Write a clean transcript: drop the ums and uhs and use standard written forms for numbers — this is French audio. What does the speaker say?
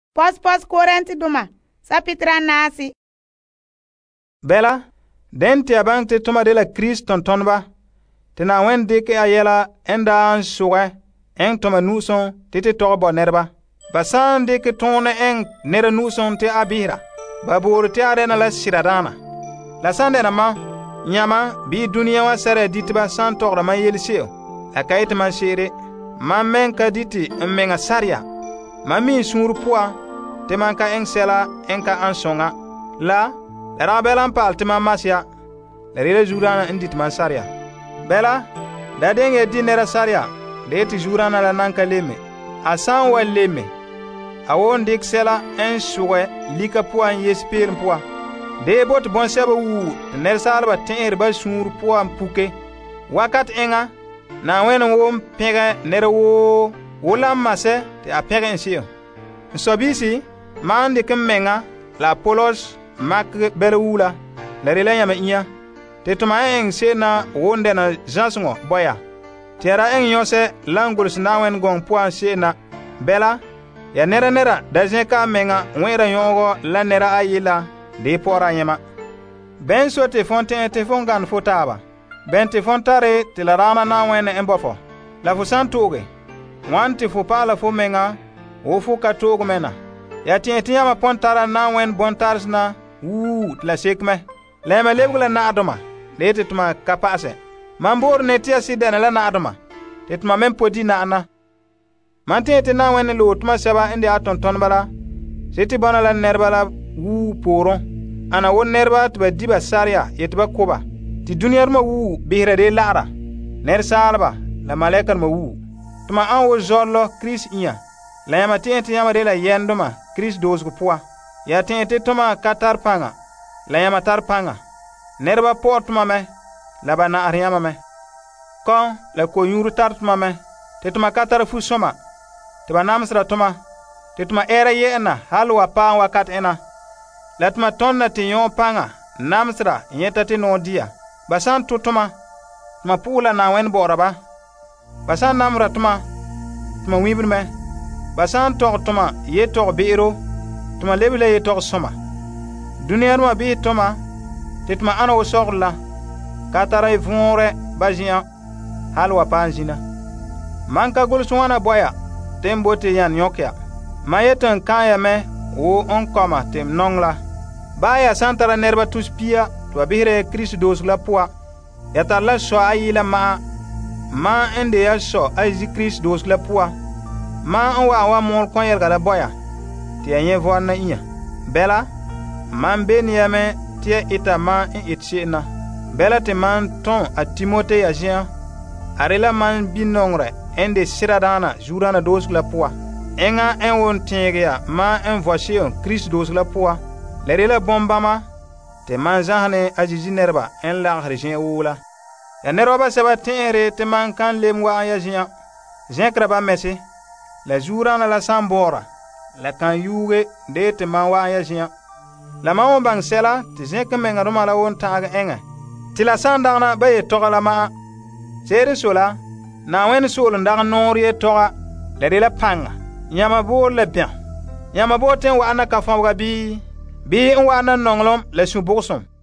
Pos Korenti duma sapitra nasi. Bela, den te abang te tuma de la Christ tontonba, te na wen dike ayela enda an suge, eng tuma nuson te tobo nerba. Basan dike tone eng nera nuson te abira, babur te arena la siradana. La sande na ma, nyama bi dunia wa sere ditiba san togra ma yelseo, la kaite ma shere, ma menka diti menga saria, ma mi sunrupua, te manka eng sela enka ansonga, la rabelan pal te ma masia, la rele jurana indit man saria. Bela, da denge di nera saria, de ti jurana la nanka leme, asan wa leme, awon dik sela en suwe lika pua en yespir pua. De bot bon seba wu, ner salba tenir ba sunru pua mpuke, wakat enga, na wen wom pege nera wo lam mase te a pege ensio. Sobisi, man de menga, la polos, mak belewula, la rela yama iya, te tuma eng se na wonde na jansongo boya. Tera eng yose langul sinawen gong pua se na bela, ya nera da zenka menga wera yongo la nera ayila de pora yama. Ben so te fonten te fongan fotaba. Ben te fontare te la rana na wene embofo. La fusan toge. Wan te fopa la fo menga, o fo ka togo mena. Ya tienti yama pontara na wen bontars na la sekme. Lema lebgula na adoma. Lete tuma kapase. Mambor netia sidena la na adoma. Te tuma mempodi na ana. Mantete na wen lo tuma seba indi aton tonbala. Seti bona la nerbala poron. Ana won nerba tuba diba saria yetba koba. Ti duniyar ma bihra de lara. Ner salba la malekar ma Tuma an wo zorlo Chris iya. La yama tienti yama de la yendoma Chris dozgo poa. Ya tienti tuma katar panga. La yama tar panga. Nerba portuma me. La ba na ariama me. Kon la ko yuru tartuma me. Te tuma katar fusoma. Te ba namsra tuma. Te tuma era yena halwa pa wakat ena. La tuma tonna te yon panga. Namsra yeta te no dia. Basan tutuma. Tuma pula na wen boraba. Basan namra tuma. Tuma wibir me. Basan tok tuma ye tok biro. Tuma lebile ye tok soma. Duniyar ma bi tuma. Te tuma ana wo sogla. Katara vunre bajian. Halwa panjina. Manka gul suwana boya. Tembo te yan yokya. Mayetan kaya me. O on koma tem nongla. Baya santara nerba tuspia. Tua bihre Christ dos la pua. Yata la so ayila ma ende ya so ayi Christ dos la pua. Ma wa mol kon yerga la boya. Ti anye vo na iya. Bela man beniame ti ita ma itshina. Bela te man ton a Timote ya jian. Arela man binongre ende siradana jurana dos la pua. Enga en won tingia ma en voici Christ dos la pua. Lerela bombama te man zahne ajiji nerba en la hrejin wula. Ya nerba seba tenre te man kan lemwa ya jian. Jenkraba mesi. La jurana la sambora. La kan yuge de te man wa ya jian. La ma won bang sela te jenk menga roma la won taaga enga. Ti la sandana baye toga la ma. Sere sola na wen sol ndag nori toga le de la panga. Nyama bo le bien. Nyama bo ten wa ana ka fa wa bi en wa ana nonglom le su boksom.